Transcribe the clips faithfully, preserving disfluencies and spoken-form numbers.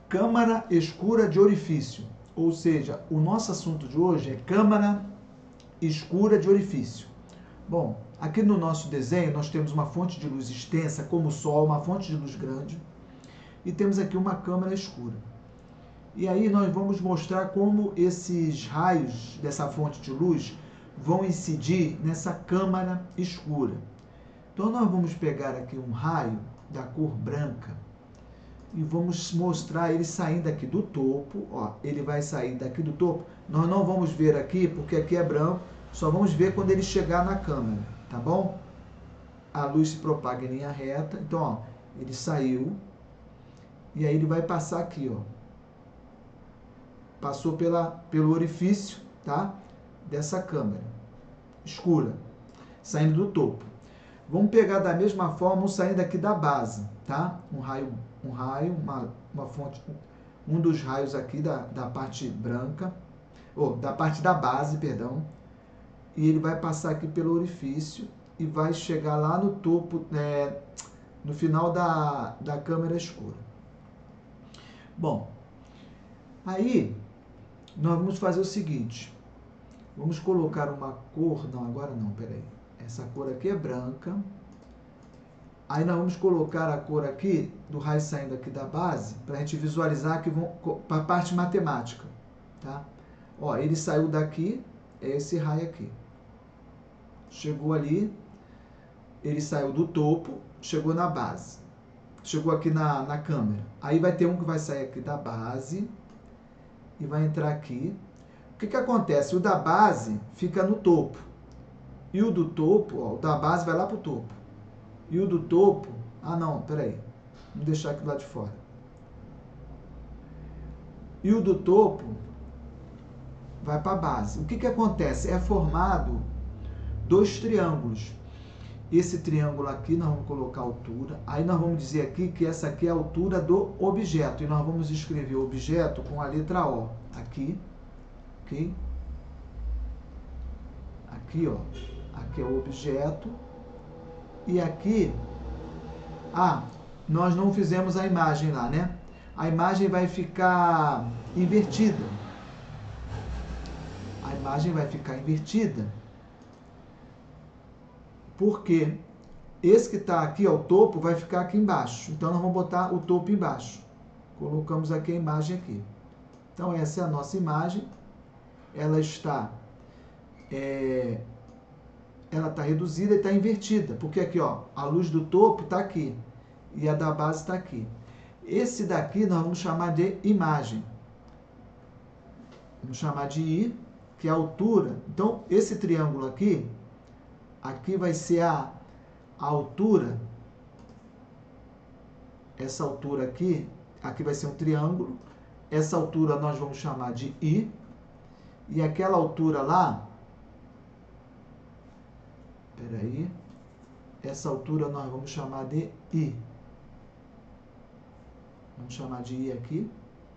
câmara escura de orifício. Ou seja, o nosso assunto de hoje é câmara escura de orifício. Bom, aqui no nosso desenho nós temos uma fonte de luz extensa, como o Sol, uma fonte de luz grande, e temos aqui uma câmara escura. E aí nós vamos mostrar como esses raios dessa fonte de luz vão incidir nessa câmara escura. Então nós vamos pegar aqui um raio da cor branca e vamos mostrar ele saindo aqui do topo. Ó, ele vai sair daqui do topo. Nós não vamos ver aqui porque aqui é branco, só vamos ver quando ele chegar na câmera, tá bom? A luz se propaga em linha reta. Então, ó, ele saiu e aí ele vai passar aqui, ó. Passou pela, pelo orifício, tá? Dessa câmera escura, saindo do topo. Vamos pegar da mesma forma um saindo aqui da base, tá? Um raio, um raio, uma, uma fonte, um dos raios aqui da, da parte branca, ou da parte da base, perdão, e ele vai passar aqui pelo orifício e vai chegar lá no topo, é, no final da, da câmera escura. Bom, aí nós vamos fazer o seguinte, vamos colocar uma cor, não, agora não, peraí. Essa cor aqui é branca. Aí nós vamos colocar a cor aqui, do raio saindo aqui da base, para a gente visualizar que vão para a parte matemática, tá? Ó, ele saiu daqui, é esse raio aqui. Chegou ali, ele saiu do topo, chegou na base. Chegou aqui na, na câmera. Aí vai ter um que vai sair aqui da base e vai entrar aqui. O que que acontece? O da base fica no topo. E o do topo, ó, o da base vai lá para o topo. E o do topo... Ah, não, peraí. Vamos deixar aqui do lado de fora. E o do topo vai para a base. O que que acontece? É formado dois triângulos. Esse triângulo aqui, nós vamos colocar a altura. Aí nós vamos dizer aqui que essa aqui é a altura do objeto. E nós vamos escrever o objeto com a letra O. Aqui. Ok? Aqui, ó. Aqui é o objeto. E aqui... Ah, nós não fizemos a imagem lá, né? A imagem vai ficar invertida. A imagem vai ficar invertida. Porque esse que está aqui ao topo vai ficar aqui embaixo. Então, nós vamos botar o topo embaixo. Colocamos aqui a imagem aqui. Então, essa é a nossa imagem. Ela está... É, ela está reduzida e está invertida. Porque aqui, ó, a luz do topo está aqui. E a da base está aqui. Esse daqui nós vamos chamar de imagem. Vamos chamar de I, que é a altura. Então, esse triângulo aqui... Aqui vai ser a, a altura, essa altura aqui, aqui vai ser um triângulo, essa altura nós vamos chamar de I, e aquela altura lá, peraí, essa altura nós vamos chamar de I. Vamos chamar de I aqui.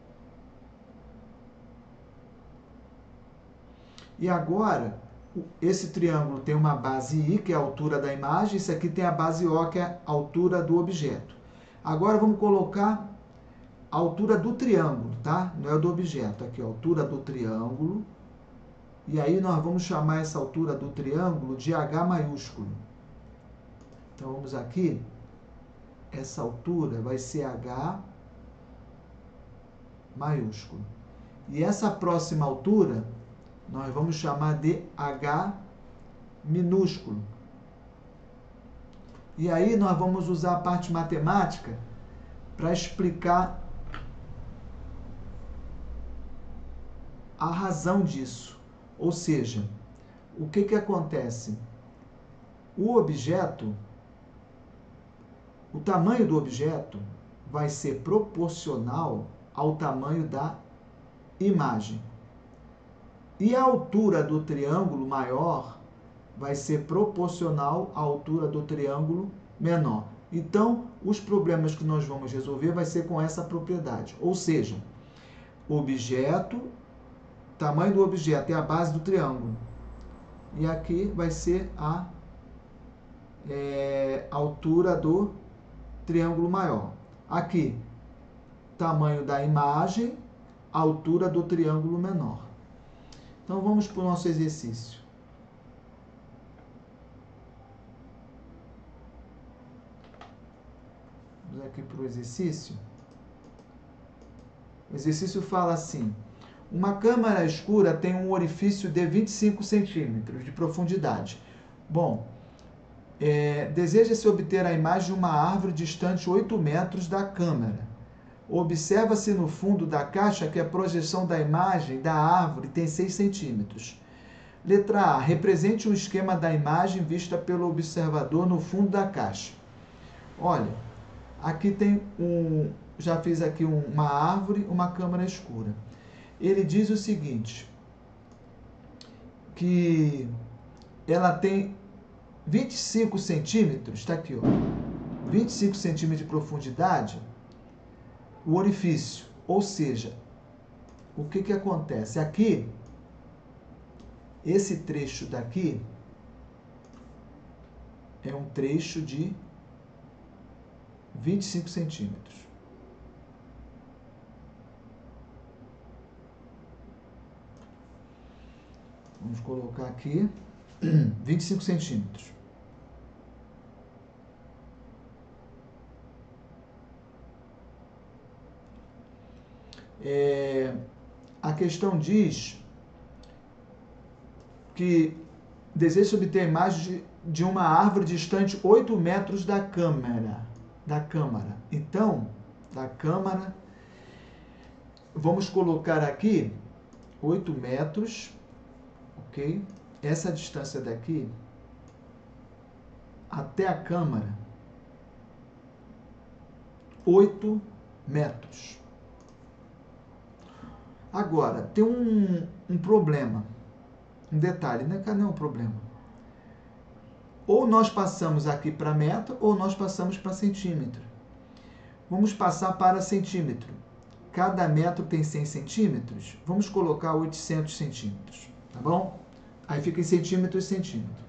E agora... Esse triângulo tem uma base I, que é a altura da imagem. Esse aqui tem a base O, que é a altura do objeto. Agora vamos colocar a altura do triângulo, tá? Não é do objeto. Aqui, a altura do triângulo. E aí nós vamos chamar essa altura do triângulo de H maiúsculo. Então vamos aqui. Essa altura vai ser H maiúsculo. E essa próxima altura... nós vamos chamar de H minúsculo. E aí nós vamos usar a parte matemática para explicar a razão disso. Ou seja, o que que acontece? O objeto, o tamanho do objeto vai ser proporcional ao tamanho da imagem. E a altura do triângulo maior vai ser proporcional à altura do triângulo menor. Então, os problemas que nós vamos resolver vai ser com essa propriedade. Ou seja, objeto, tamanho do objeto é a base do triângulo. E aqui vai ser a é, altura do triângulo maior. Aqui, tamanho da imagem, altura do triângulo menor. Então vamos para o nosso exercício. Vamos aqui para o exercício. O exercício fala assim: uma câmara escura tem um orifício de vinte e cinco centímetros de profundidade. Bom, é, deseja-se obter a imagem de uma árvore distante oito metros da câmara. Observa-se no fundo da caixa que a projeção da imagem da árvore tem seis centímetros. Letra A. Represente um esquema da imagem vista pelo observador no fundo da caixa. Olha, aqui tem um... Já fiz aqui um, uma árvore, uma câmara escura. Ele diz o seguinte, que ela tem vinte e cinco centímetros, está aqui, ó, vinte e cinco centímetros de profundidade, o orifício. Ou seja, o que que acontece? Aqui, esse trecho daqui é um trecho de vinte e cinco centímetros. Vamos colocar aqui vinte e cinco centímetros. É, a questão diz que deseja obter a imagem de, de uma árvore distante oito metros da câmara. Da câmara. Então, da câmara, vamos colocar aqui oito metros. Ok? Essa distância daqui até a câmara, oito metros. Agora, tem um, um problema, um detalhe, né? Cadê um problema? Ou nós passamos aqui para metro, ou nós passamos para centímetro. Vamos passar para centímetro. Cada metro tem cem centímetros. Vamos colocar oitocentos centímetros. Tá bom? Aí fica em centímetro e centímetro.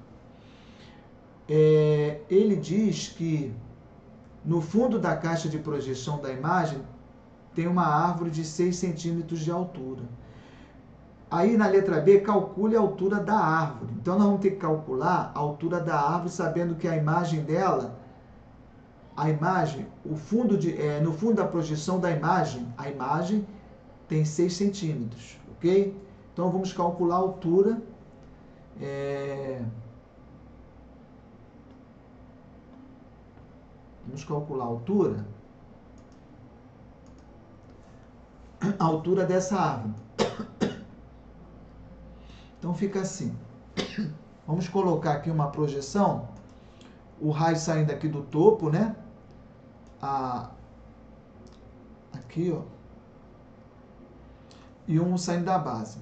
É, ele diz que no fundo da caixa de projeção da imagem tem uma árvore de seis centímetros de altura. Aí na letra B, calcule a altura da árvore. Então nós vamos ter que calcular a altura da árvore, sabendo que a imagem dela, a imagem, o fundo de, é, no fundo da projeção da imagem, a imagem tem seis centímetros, ok? Então, vamos calcular a altura. É... Vamos calcular a altura. A altura dessa árvore. Então, fica assim. Vamos colocar aqui uma projeção. O raio saindo aqui do topo, né? A... Aqui, ó. E um saindo da base.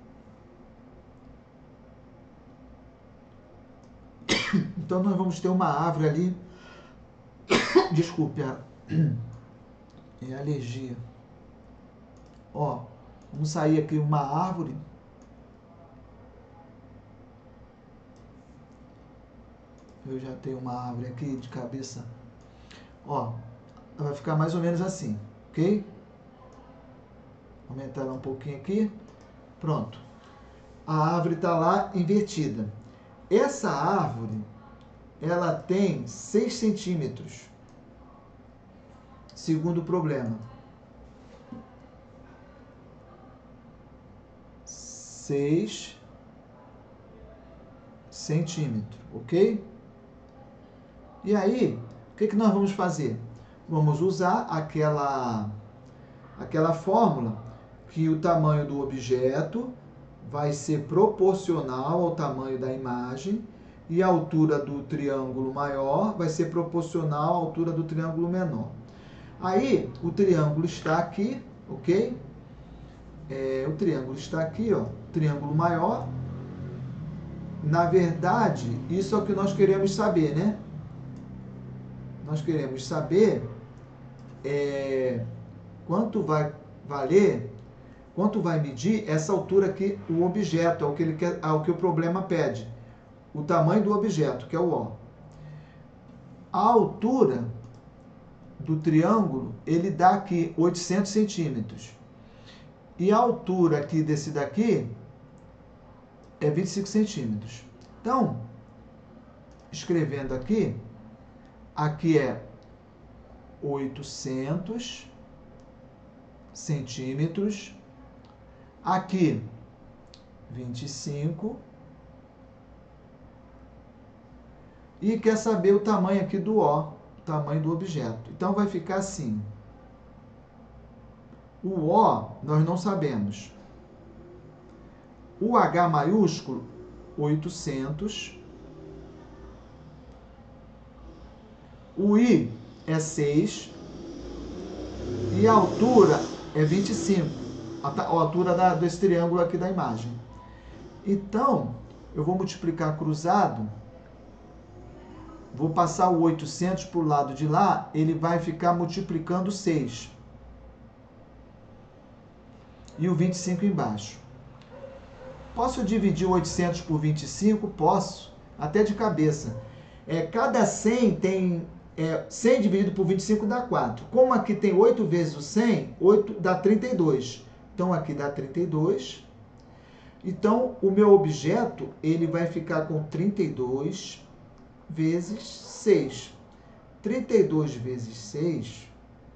Então, nós vamos ter uma árvore ali. Desculpe, a... é alergia. Ó, vamos sair aqui uma árvore. Eu já tenho uma árvore aqui de cabeça. Ó, vai ficar mais ou menos assim, ok? Aumentar ela um pouquinho aqui. Pronto. A árvore está lá invertida. Essa árvore, ela tem seis centímetros. Segundo problema. seis centímetros, ok? E aí, o que, que nós vamos fazer? Vamos usar aquela, aquela fórmula que o tamanho do objeto vai ser proporcional ao tamanho da imagem e a altura do triângulo maior vai ser proporcional à altura do triângulo menor. Aí, o triângulo está aqui, ok? É, o triângulo está aqui, ó, triângulo maior. Na verdade, isso é o que nós queremos saber, né? Nós queremos saber é, quanto vai valer, quanto vai medir essa altura aqui, o objeto, ao que, ele quer, ao que o problema pede. O tamanho do objeto, que é o O. A altura do triângulo, ele dá aqui oitocentos centímetros. E a altura aqui desse daqui é vinte e cinco centímetros. Então, escrevendo aqui, aqui é oitocentos centímetros, aqui vinte e cinco, e quer saber o tamanho aqui do O, o tamanho do objeto. Então vai ficar assim. O O nós não sabemos. O H maiúsculo, oitocentos. O I é seis. E a altura é vinte e cinco. A altura da, desse triângulo aqui da imagem. Então, eu vou multiplicar cruzado. Vou passar o oitocentos para o lado de lá. Ele vai ficar multiplicando seis. E o vinte e cinco embaixo. Posso dividir o oitocentos por vinte e cinco? Posso, até de cabeça. É, cada cem tem... É, cem dividido por vinte e cinco dá quatro. Como aqui tem oito vezes o cem, oito dá trinta e dois. Então, aqui dá trinta e dois. Então, o meu objeto, ele vai ficar com trinta e dois vezes seis. trinta e dois vezes seis...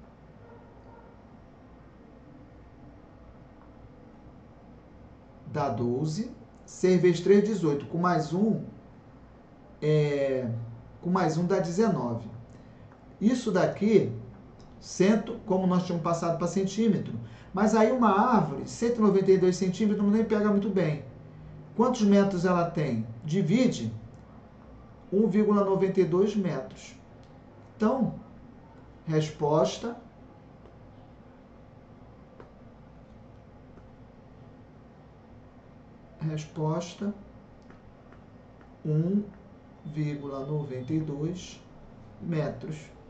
dá doze, seis vezes três, dezoito, com mais um, é, com mais um dá dezenove. Isso daqui, cento, como nós tínhamos passado para centímetro, mas aí uma árvore, cento e noventa e dois centímetros, nem pega muito bem. Quantos metros ela tem? Divide um vírgula noventa e dois metros. Então, resposta... Resposta, um vírgula noventa e dois metros.